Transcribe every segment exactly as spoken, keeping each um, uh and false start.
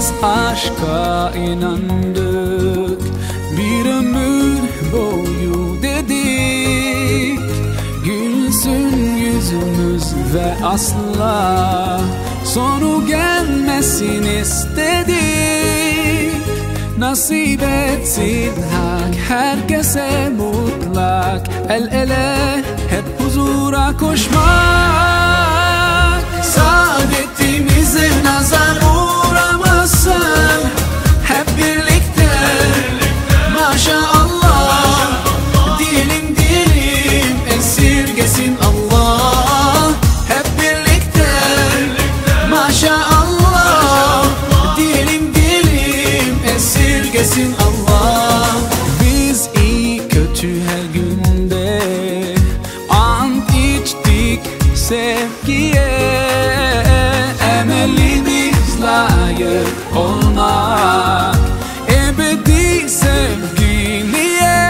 Biz aşka inandık, bir ömür boyu dedik. Gülsün yüzümüz ve asla sonu gelmesin istedik. Nasip etsin hak herkese mutlak, el ele hep huzura koşmak. Saadetimize nazar uğramasın, hep birlikte maşallah diyelim diyelim, esirgesin Allah. Hep birlikte maşallah diyelim diyelim, esirgesin Allah. Biz iyi kötü her günde ant içtik sevgiye. Emelimiz layık olmak ebedi sevgiliye.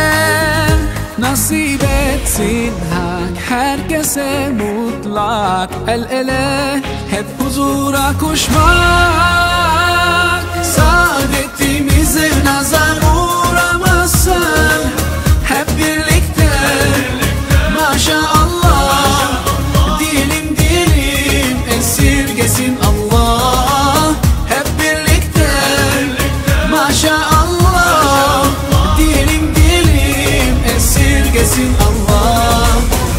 Nasip etsin hak herkese mutlak, el ele hep huzura koşmak. Saadetimize nazar uğramasın, hep birlikte maşallah diyelim diyelim, esirgesin Allah. Hep birlikte maşallah diyelim diyelim, esirgesin Allah.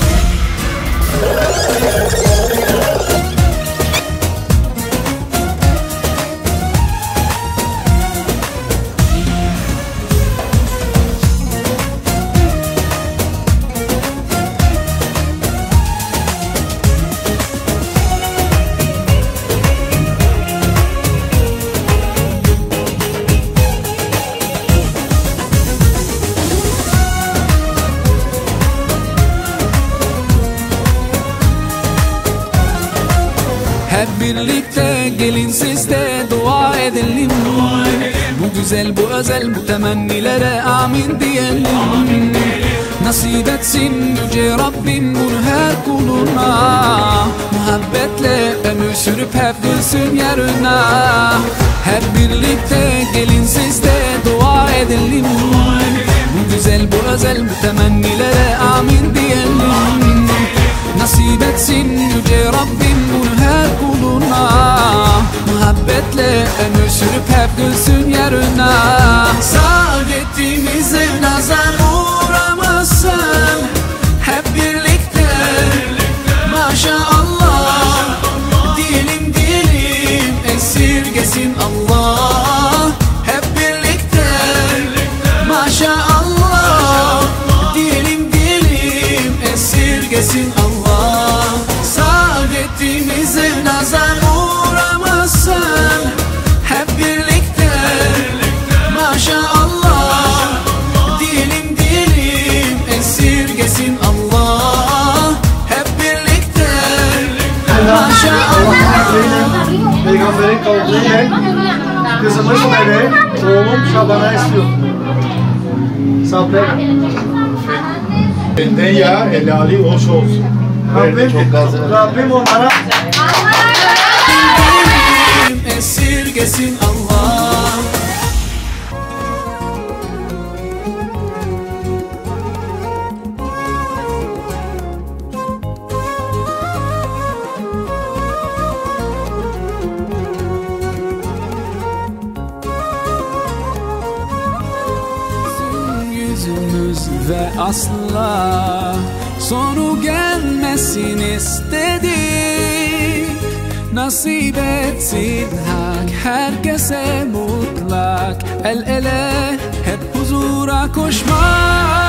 Hep birlikte gelin siz de dua edelim. Bu güzel, bu özel, bu temennilere amin diyelim. Nasip etsin yüce Rabbim bunu her kuluna. Muhabbetle ömür sürüp hep gülsün yarına. Hep birlikte gelin siz de dua edelim. Bu güzel, bu özel, bu temennilere amin diyelim. Nasip etsin yüce Rabbim bunu her kuluna. Muhabbetle ömür sürüp hep gülsün yarına. Saadetimize nazar uğramasın, hep birlikte maşallah diyelim diyelim, esirgesin Allah. Hep birlikte maşallah diyelim diyelim, esirgesin Allah. Saadetimize nazar uğramasın, hep birlikte maşallah diyelim diyelim, esirgesin Allah. Hep birlikte maşallah. Peygamberin kavuştuğu yer, kızımız Mele, oğlum Şaban'a istiyor. Sabret. Benden ya helali hoş olsun. Rabbim, Rabbim onlara esirgesin Allah. Yüzümüz ve asla sonu gelmesin istedik. Nasip etsin hak herkese mutlak, el ele hep huzura koşmak.